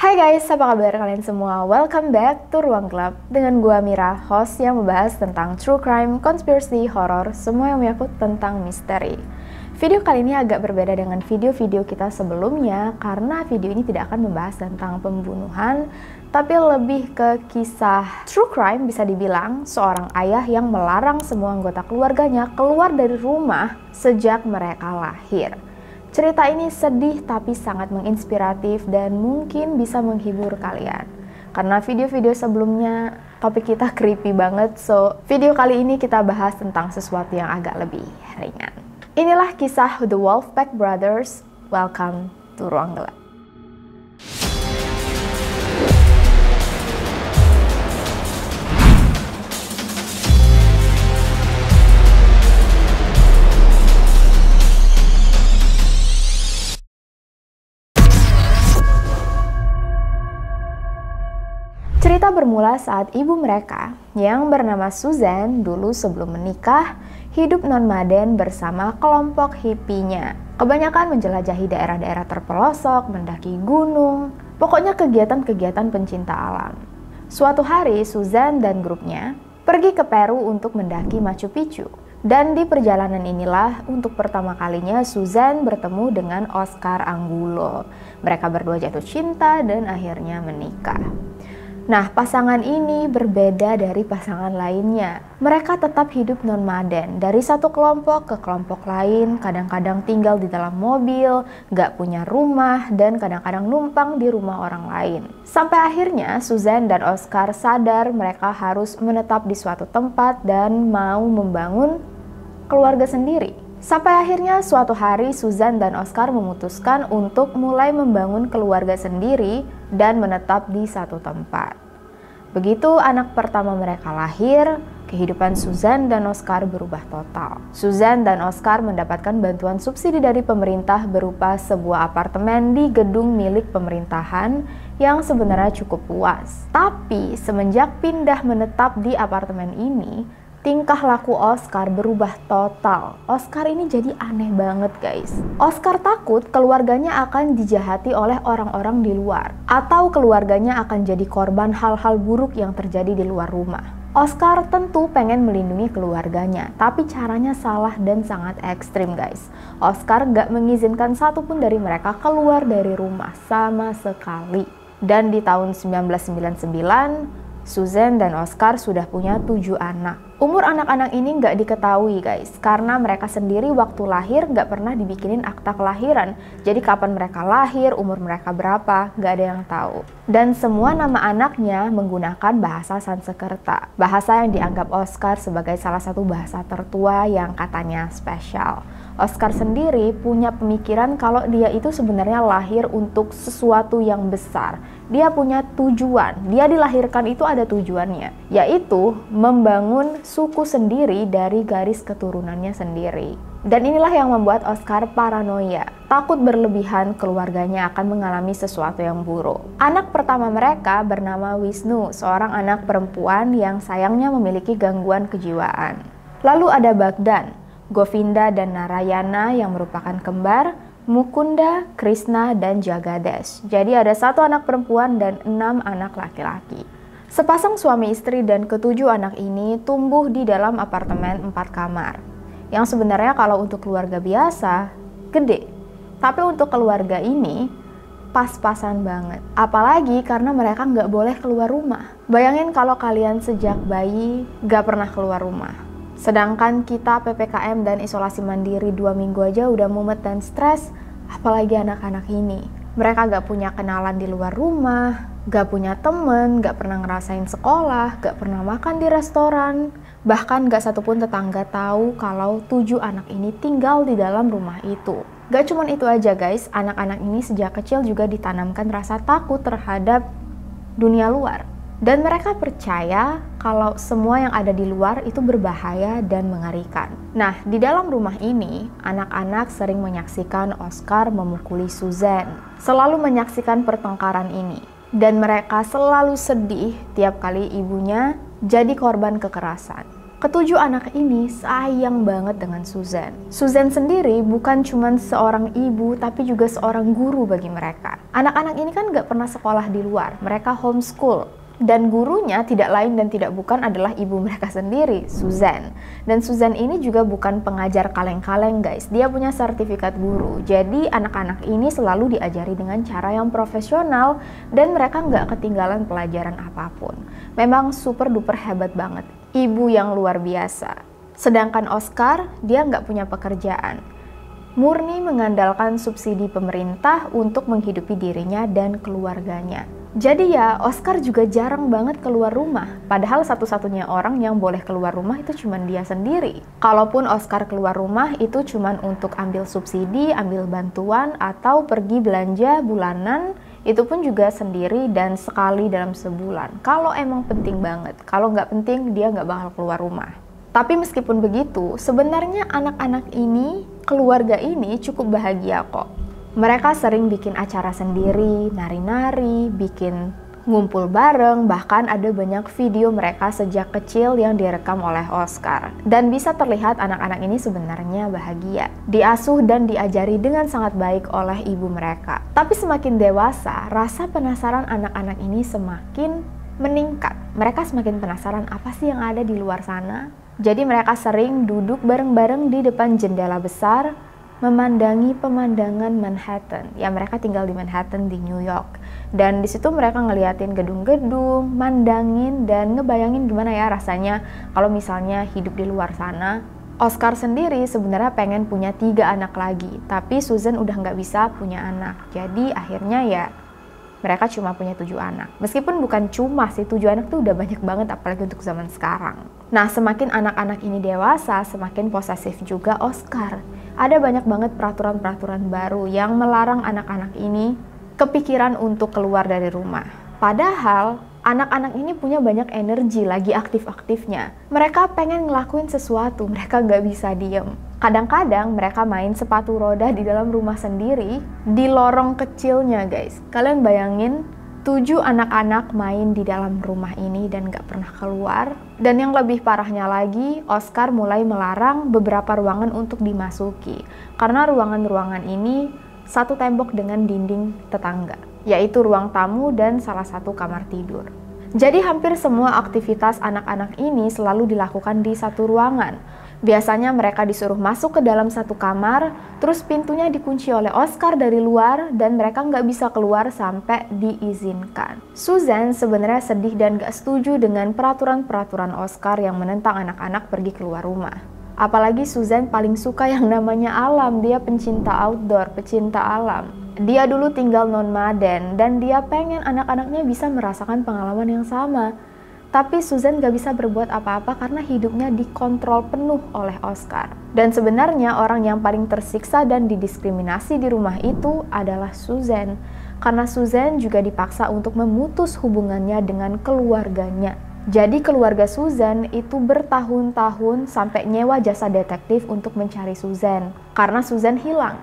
Hai guys, apa kabar kalian semua? Welcome back to Ruang Gelap dengan gua Mira, host yang membahas tentang true crime, conspiracy, horror, semua yang menyangkut tentang misteri. Video kali ini agak berbeda dengan video-video kita sebelumnya karena video ini tidak akan membahas tentang pembunuhan, tapi lebih ke kisah true crime. Bisa dibilang seorang ayah yang melarang semua anggota keluarganya keluar dari rumah sejak mereka lahir. Cerita ini sedih tapi sangat menginspiratif dan mungkin bisa menghibur kalian. Karena video-video sebelumnya topik kita creepy banget, so video kali ini kita bahas tentang sesuatu yang agak lebih ringan. Inilah kisah The Wolfpack Brothers. Welcome to Ruang Gelap. Cerita bermula saat ibu mereka, yang bernama Susan, dulu sebelum menikah, hidup nomaden bersama kelompok hippinya. Kebanyakan menjelajahi daerah-daerah terpelosok, mendaki gunung, pokoknya kegiatan-kegiatan pencinta alam. Suatu hari, Susan dan grupnya pergi ke Peru untuk mendaki Machu Picchu. Dan di perjalanan inilah untuk pertama kalinya Susan bertemu dengan Oscar Angulo. Mereka berdua jatuh cinta dan akhirnya menikah. Nah, pasangan ini berbeda dari pasangan lainnya. Mereka tetap hidup nomaden, dari satu kelompok ke kelompok lain, kadang-kadang tinggal di dalam mobil, gak punya rumah, dan kadang-kadang numpang di rumah orang lain. Sampai akhirnya, Susan dan Oscar sadar mereka harus menetap di suatu tempat dan mau membangun keluarga sendiri. Sampai akhirnya suatu hari Susan dan Oscar memutuskan untuk mulai membangun keluarga sendiri dan menetap di satu tempat. Begitu anak pertama mereka lahir, kehidupan Susan dan Oscar berubah total. Susan dan Oscar mendapatkan bantuan subsidi dari pemerintah berupa sebuah apartemen di gedung milik pemerintahan yang sebenarnya cukup luas. Tapi semenjak pindah menetap di apartemen ini, tingkah laku Oscar berubah total. Oscar ini jadi aneh banget guys. Oscar takut keluarganya akan dijahati oleh orang-orang di luar. Atau keluarganya akan jadi korban hal-hal buruk yang terjadi di luar rumah. Oscar tentu pengen melindungi keluarganya, tapi caranya salah dan sangat ekstrim guys. Oscar gak mengizinkan satupun dari mereka keluar dari rumah sama sekali. Dan di tahun 1999, Susan dan Oscar sudah punya 7 anak. Umur anak-anak ini nggak diketahui guys, karena mereka sendiri waktu lahir nggak pernah dibikinin akta kelahiran. Jadi kapan mereka lahir, umur mereka berapa, nggak ada yang tahu. Dan semua nama anaknya menggunakan bahasa Sanskerta, bahasa yang dianggap Oscar sebagai salah satu bahasa tertua yang katanya spesial. Oscar sendiri punya pemikiran kalau dia itu sebenarnya lahir untuk sesuatu yang besar. Dia punya tujuan, dia dilahirkan itu ada tujuannya, yaitu membangun suku sendiri dari garis keturunannya sendiri. Dan inilah yang membuat Oscar paranoia, takut berlebihan keluarganya akan mengalami sesuatu yang buruk. Anak pertama mereka bernama Wisnu, seorang anak perempuan yang sayangnya memiliki gangguan kejiwaan. Lalu ada Bagdan, Govinda dan Narayana yang merupakan kembar, Mukunda, Krishna, dan Jagades. Jadi ada 1 anak perempuan dan 6 anak laki-laki. Sepasang suami istri dan ke-7 anak ini tumbuh di dalam apartemen 4 kamar. Yang sebenarnya kalau untuk keluarga biasa, gede. Tapi untuk keluarga ini, pas-pasan banget. Apalagi karena mereka nggak boleh keluar rumah. Bayangin kalau kalian sejak bayi nggak pernah keluar rumah. Sedangkan kita PPKM dan isolasi mandiri 2 minggu aja udah mumet dan stres, apalagi anak-anak ini. Mereka gak punya kenalan di luar rumah, gak punya temen, gak pernah ngerasain sekolah, gak pernah makan di restoran. Bahkan gak satupun tetangga tahu kalau 7 anak ini tinggal di dalam rumah itu. Gak cuman itu aja guys, anak-anak ini sejak kecil juga ditanamkan rasa takut terhadap dunia luar. Dan mereka percaya kalau semua yang ada di luar itu berbahaya dan mengerikan. Nah, di dalam rumah ini, anak-anak sering menyaksikan Oscar memukuli Susan. Selalu menyaksikan pertengkaran ini. Dan mereka selalu sedih tiap kali ibunya jadi korban kekerasan. Ketujuh anak ini sayang banget dengan Susan. Susan sendiri bukan cuma seorang ibu, tapi juga seorang guru bagi mereka. Anak-anak ini kan gak pernah sekolah di luar, mereka homeschool. Dan gurunya tidak lain dan tidak bukan adalah ibu mereka sendiri, Susan. Dan Susan ini juga bukan pengajar kaleng-kaleng guys, dia punya sertifikat guru. Jadi anak-anak ini selalu diajari dengan cara yang profesional dan mereka nggak ketinggalan pelajaran apapun. Memang super duper hebat banget, ibu yang luar biasa. Sedangkan Oscar, dia nggak punya pekerjaan. Murni mengandalkan subsidi pemerintah untuk menghidupi dirinya dan keluarganya. Jadi ya, Oscar juga jarang banget keluar rumah. Padahal satu-satunya orang yang boleh keluar rumah itu cuma dia sendiri. Kalaupun Oscar keluar rumah itu cuma untuk ambil subsidi, ambil bantuan, atau pergi belanja bulanan, itu pun juga sendiri dan sekali dalam sebulan. Kalau emang penting banget, kalau nggak penting dia nggak bakal keluar rumah. Tapi meskipun begitu, sebenarnya anak-anak ini, keluarga ini cukup bahagia kok. Mereka sering bikin acara sendiri, nari-nari, bikin ngumpul bareng, bahkan ada banyak video mereka sejak kecil yang direkam oleh Oscar. Dan bisa terlihat anak-anak ini sebenarnya bahagia, diasuh dan diajari dengan sangat baik oleh ibu mereka. Tapi semakin dewasa, rasa penasaran anak-anak ini semakin meningkat. Mereka semakin penasaran apa sih yang ada di luar sana. Jadi mereka sering duduk bareng-bareng di depan jendela besar, memandangi pemandangan Manhattan. Ya, mereka tinggal di Manhattan di New York. Dan di situ mereka ngeliatin gedung-gedung, mandangin dan ngebayangin gimana ya rasanya kalau misalnya hidup di luar sana. Oscar sendiri sebenarnya pengen punya 3 anak lagi, tapi Susan udah nggak bisa punya anak. Jadi akhirnya ya mereka cuma punya 7 anak. Meskipun bukan cuma sih, 7 anak tuh udah banyak banget apalagi untuk zaman sekarang. Nah, semakin anak-anak ini dewasa, semakin posesif juga Oscar. Ada banyak banget peraturan-peraturan baru yang melarang anak-anak ini kepikiran untuk keluar dari rumah. Padahal, anak-anak ini punya banyak energi, lagi aktif-aktifnya. Mereka pengen ngelakuin sesuatu, mereka nggak bisa diem. Kadang-kadang mereka main sepatu roda di dalam rumah sendiri, di lorong kecilnya guys. Kalian bayangin, 7 anak-anak main di dalam rumah ini dan gak pernah keluar. Dan yang lebih parahnya lagi, Oscar mulai melarang beberapa ruangan untuk dimasuki. Karena ruangan-ruangan ini satu tembok dengan dinding tetangga, yaitu ruang tamu dan salah satu kamar tidur. Jadi hampir semua aktivitas anak-anak ini selalu dilakukan di satu ruangan. Biasanya mereka disuruh masuk ke dalam satu kamar, terus pintunya dikunci oleh Oscar dari luar dan mereka nggak bisa keluar sampai diizinkan. Susan sebenarnya sedih dan nggak setuju dengan peraturan-peraturan Oscar yang menentang anak-anak pergi keluar rumah. Apalagi Susan paling suka yang namanya alam, dia pencinta outdoor, pecinta alam. Dia dulu tinggal nomaden dan dia pengen anak-anaknya bisa merasakan pengalaman yang sama. Tapi Susan gak bisa berbuat apa-apa karena hidupnya dikontrol penuh oleh Oscar. Dan sebenarnya orang yang paling tersiksa dan didiskriminasi di rumah itu adalah Susan. Karena Susan juga dipaksa untuk memutus hubungannya dengan keluarganya. Jadi keluarga Susan itu bertahun-tahun sampai nyewa jasa detektif untuk mencari Susan. Karena Susan hilang.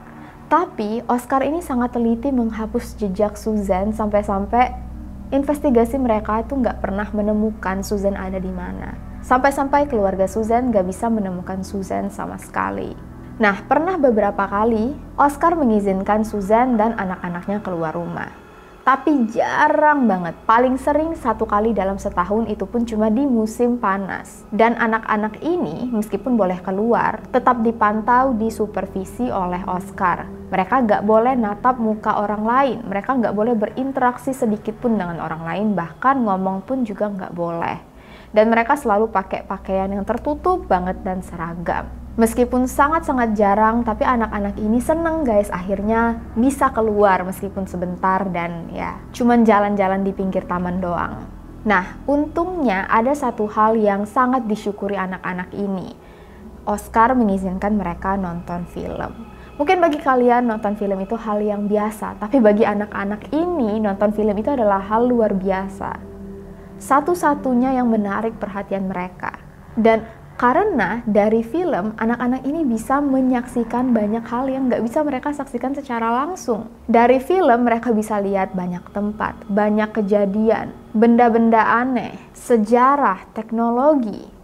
Tapi Oscar ini sangat teliti menghapus jejak Susan sampai-sampai investigasi mereka itu nggak pernah menemukan Susan ada di mana. Sampai-sampai keluarga Susan nggak bisa menemukan Susan sama sekali. Nah, pernah beberapa kali Oscar mengizinkan Susan dan anak-anaknya keluar rumah. Tapi jarang banget, paling sering 1 kali dalam setahun, itu pun cuma di musim panas. Dan anak-anak ini meskipun boleh keluar, tetap dipantau, disupervisi oleh Oscar. Mereka nggak boleh natap muka orang lain, mereka nggak boleh berinteraksi sedikit pun dengan orang lain, bahkan ngomong pun juga nggak boleh. Dan mereka selalu pakai pakaian yang tertutup banget dan seragam. Meskipun sangat-sangat jarang, tapi anak-anak ini seneng guys, akhirnya bisa keluar meskipun sebentar dan ya cuman jalan-jalan di pinggir taman doang. Nah, untungnya ada satu hal yang sangat disyukuri anak-anak ini. Oscar mengizinkan mereka nonton film. Mungkin bagi kalian nonton film itu hal yang biasa, tapi bagi anak-anak ini nonton film itu adalah hal luar biasa. Satu-satunya yang menarik perhatian mereka. Dan karena dari film, anak-anak ini bisa menyaksikan banyak hal yang nggak bisa mereka saksikan secara langsung. Dari film, mereka bisa lihat banyak tempat, banyak kejadian, benda-benda aneh, sejarah, teknologi.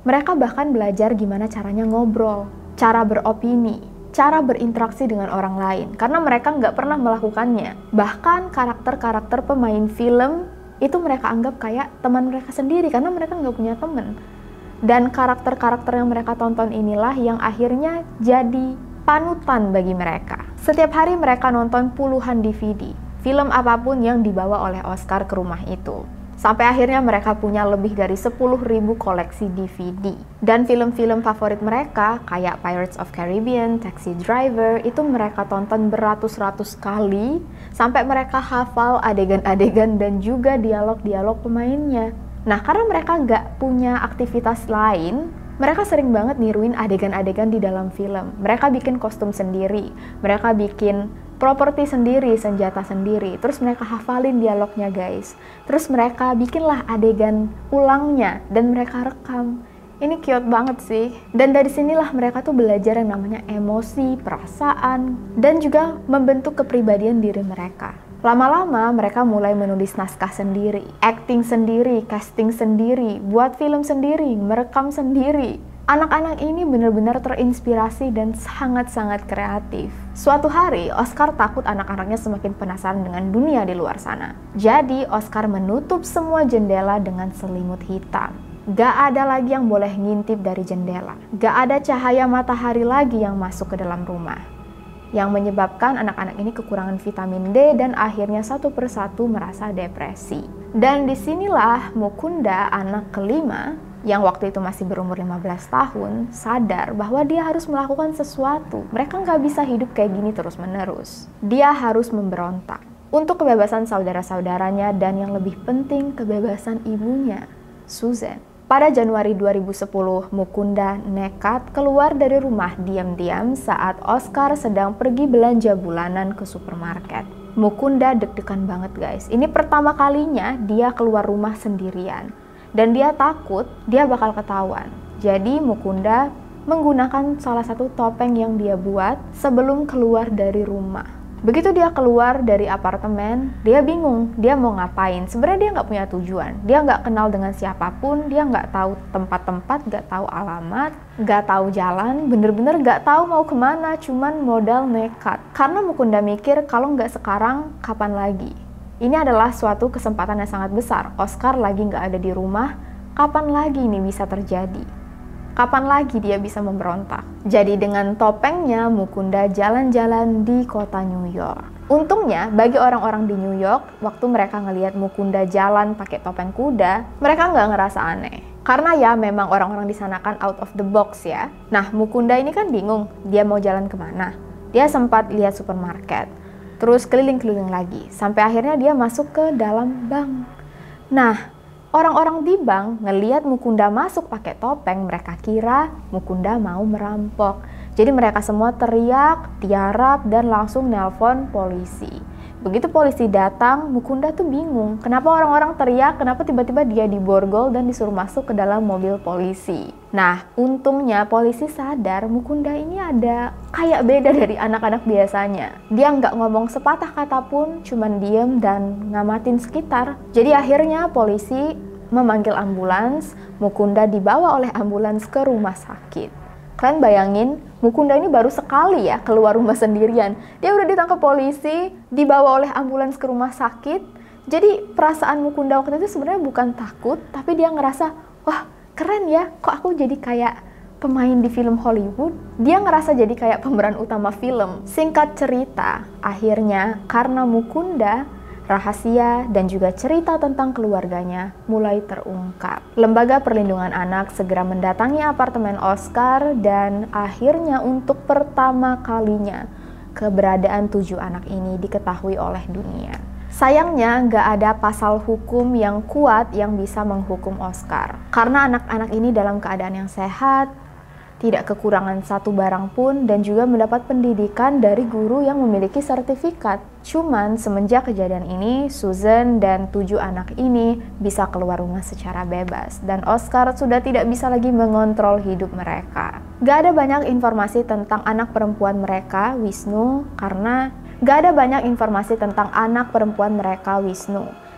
Mereka bahkan belajar gimana caranya ngobrol, cara beropini, cara berinteraksi dengan orang lain, karena mereka nggak pernah melakukannya. Bahkan karakter-karakter pemain film itu mereka anggap kayak teman mereka sendiri, karena mereka nggak punya teman. Dan karakter-karakter yang mereka tonton inilah yang akhirnya jadi panutan bagi mereka. Setiap hari mereka nonton puluhan DVD, film apapun yang dibawa oleh Oscar ke rumah itu. Sampai akhirnya mereka punya lebih dari 10.000 koleksi DVD. Dan film-film favorit mereka kayak Pirates of Caribbean, Taxi Driver, itu mereka tonton beratus-ratus kali sampai mereka hafal adegan-adegan dan juga dialog-dialog pemainnya. Nah, karena mereka nggak punya aktivitas lain, mereka sering banget niruin adegan-adegan di dalam film. Mereka bikin kostum sendiri, mereka bikin properti sendiri, senjata sendiri, terus mereka hafalin dialognya guys. Terus mereka bikinlah adegan ulangnya dan mereka rekam. Ini cute banget sih. Dan dari sinilah mereka tuh belajar yang namanya emosi, perasaan, dan juga membentuk kepribadian diri mereka. Lama-lama mereka mulai menulis naskah sendiri, acting sendiri, casting sendiri, buat film sendiri, merekam sendiri. Anak-anak ini benar-benar terinspirasi dan sangat-sangat kreatif. Suatu hari, Oscar takut anak-anaknya semakin penasaran dengan dunia di luar sana. Jadi, Oscar menutup semua jendela dengan selimut hitam. Gak ada lagi yang boleh ngintip dari jendela. Gak ada cahaya matahari lagi yang masuk ke dalam rumah. Yang menyebabkan anak-anak ini kekurangan vitamin D dan akhirnya satu persatu merasa depresi. Dan disinilah Mukunda, anak kelima, yang waktu itu masih berumur 15 tahun, sadar bahwa dia harus melakukan sesuatu. Mereka nggak bisa hidup kayak gini terus-menerus. Dia harus memberontak untuk kebebasan saudara-saudaranya dan yang lebih penting, kebebasan ibunya, Susan. Pada Januari 2010, Mukunda nekat keluar dari rumah diam-diam saat Oscar sedang pergi belanja bulanan ke supermarket. Mukunda deg-degan banget guys. Ini pertama kalinya dia keluar rumah sendirian. Dan dia takut dia bakal ketahuan. Jadi Mukunda menggunakan salah satu topeng yang dia buat sebelum keluar dari rumah. Begitu dia keluar dari apartemen, dia bingung dia mau ngapain. Sebenarnya dia nggak punya tujuan. Dia nggak kenal dengan siapapun, dia nggak tahu tempat-tempat, nggak tahu alamat, nggak tahu jalan, bener-bener nggak tahu mau kemana, cuman modal nekat. Karena Mukunda mikir kalau nggak sekarang, kapan lagi? Ini adalah suatu kesempatan yang sangat besar. Oscar lagi nggak ada di rumah, kapan lagi ini bisa terjadi? Kapan lagi dia bisa memberontak? Jadi dengan topengnya, Mukunda jalan-jalan di kota New York. Untungnya, bagi orang-orang di New York, waktu mereka ngelihat Mukunda jalan pakai topeng kuda, mereka nggak ngerasa aneh. Karena ya memang orang-orang di sana kan out of the box ya. Nah, Mukunda ini kan bingung, dia mau jalan kemana? Dia sempat lihat supermarket. Terus keliling-keliling lagi, sampai akhirnya dia masuk ke dalam bank. Nah, orang-orang di bank ngelihat Mukunda masuk pakai topeng, mereka kira Mukunda mau merampok. Jadi mereka semua teriak, tiarap, dan langsung nelpon polisi. Begitu polisi datang, Mukunda tuh bingung. Kenapa orang-orang teriak, kenapa tiba-tiba dia diborgol dan disuruh masuk ke dalam mobil polisi. Nah, untungnya polisi sadar Mukunda ini ada kayak beda dari anak-anak biasanya. Dia nggak ngomong sepatah kata pun, cuman diem dan ngamatin sekitar. Jadi akhirnya polisi memanggil ambulans, Mukunda dibawa oleh ambulans ke rumah sakit. Kalian bayangin, Mukunda ini baru sekali ya keluar rumah sendirian. Dia udah ditangkap polisi, dibawa oleh ambulans ke rumah sakit. Jadi perasaan Mukunda waktu itu sebenarnya bukan takut, tapi dia ngerasa, wah keren ya, kok aku jadi kayak pemain di film Hollywood. Dia ngerasa jadi kayak pemeran utama film. Singkat cerita, akhirnya karena Mukunda, rahasia dan juga cerita tentang keluarganya mulai terungkap. Lembaga Perlindungan Anak segera mendatangi apartemen Oscar dan akhirnya untuk pertama kalinya keberadaan 7 anak ini diketahui oleh dunia. Sayangnya nggak ada pasal hukum yang kuat yang bisa menghukum Oscar. Karena anak-anak ini dalam keadaan yang sehat, tidak kekurangan satu barang pun, dan juga mendapat pendidikan dari guru yang memiliki sertifikat. Cuman semenjak kejadian ini, Susan dan 7 anak ini bisa keluar rumah secara bebas, dan Oscar sudah tidak bisa lagi mengontrol hidup mereka. Gak ada banyak informasi tentang anak perempuan mereka, Wisnu, karena gak ada banyak informasi tentang anak perempuan mereka, Wisnu.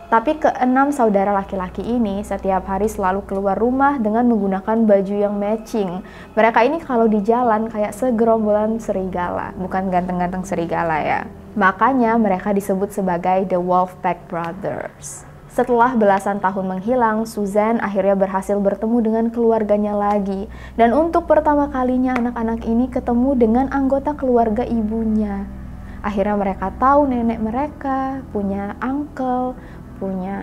Tapi keenam saudara laki-laki ini setiap hari selalu keluar rumah dengan menggunakan baju yang matching. Mereka ini kalau di jalan kayak segerombolan serigala, bukan ganteng-ganteng serigala ya. Makanya mereka disebut sebagai The Wolfpack Brothers. Setelah belasan tahun menghilang, Suzanne akhirnya berhasil bertemu dengan keluarganya lagi. Dan untuk pertama kalinya anak-anak ini ketemu dengan anggota keluarga ibunya. Akhirnya mereka tahu nenek mereka punya uncle, punya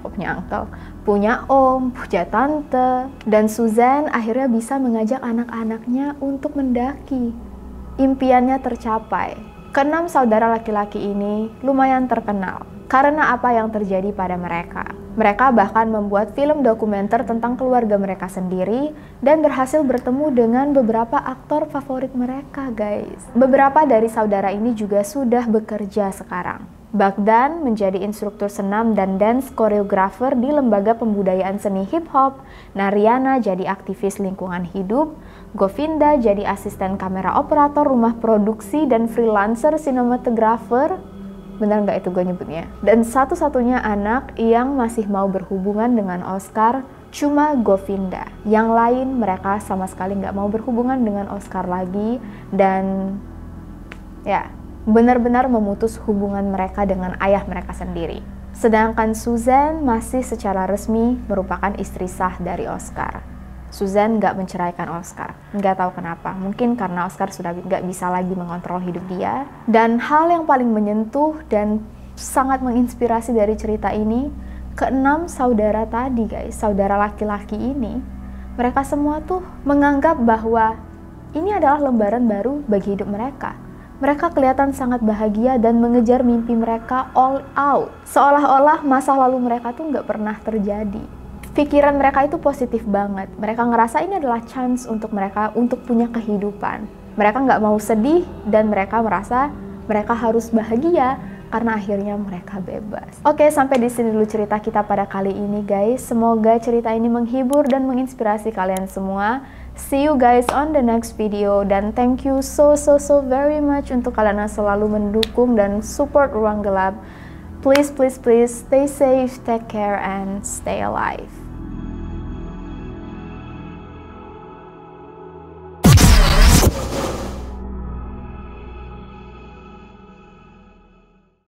om, punya tante, dan Suzanne akhirnya bisa mengajak anak-anaknya untuk mendaki. Impiannya tercapai. Keenam saudara laki-laki ini lumayan terkenal karena apa yang terjadi pada mereka. Mereka bahkan membuat film dokumenter tentang keluarga mereka sendiri dan berhasil bertemu dengan beberapa aktor favorit mereka, guys. Beberapa dari saudara ini juga sudah bekerja sekarang. Bagdan menjadi instruktur senam dan dance choreographer di Lembaga Pembudayaan Seni Hip Hop. Nariana jadi aktivis lingkungan hidup. Govinda jadi asisten kamera operator rumah produksi dan freelancer sinematografer. Benar nggak itu gue nyebutnya? Dan satu-satunya anak yang masih mau berhubungan dengan Oscar cuma Govinda. Yang lain mereka sama sekali nggak mau berhubungan dengan Oscar lagi. Dan ya, benar-benar memutus hubungan mereka dengan ayah mereka sendiri. Sedangkan Suzanne masih secara resmi merupakan istri sah dari Oscar. Suzanne nggak menceraikan Oscar, nggak tahu kenapa. Mungkin karena Oscar sudah nggak bisa lagi mengontrol hidup dia. Dan hal yang paling menyentuh dan sangat menginspirasi dari cerita ini, keenam saudara tadi guys, saudara laki-laki ini, mereka semua tuh menganggap bahwa ini adalah lembaran baru bagi hidup mereka. Mereka kelihatan sangat bahagia dan mengejar mimpi mereka all out. Seolah-olah masa lalu mereka tuh nggak pernah terjadi. Pikiran mereka itu positif banget. Mereka ngerasa ini adalah chance untuk mereka untuk punya kehidupan. Mereka nggak mau sedih dan mereka merasa mereka harus bahagia karena akhirnya mereka bebas. Oke, sampai di sini dulu cerita kita pada kali ini guys. Semoga cerita ini menghibur dan menginspirasi kalian semua. See you guys on the next video, dan thank you so very much untuk kalian yang selalu mendukung dan support Ruang Gelap. Please stay safe, take care, and stay alive.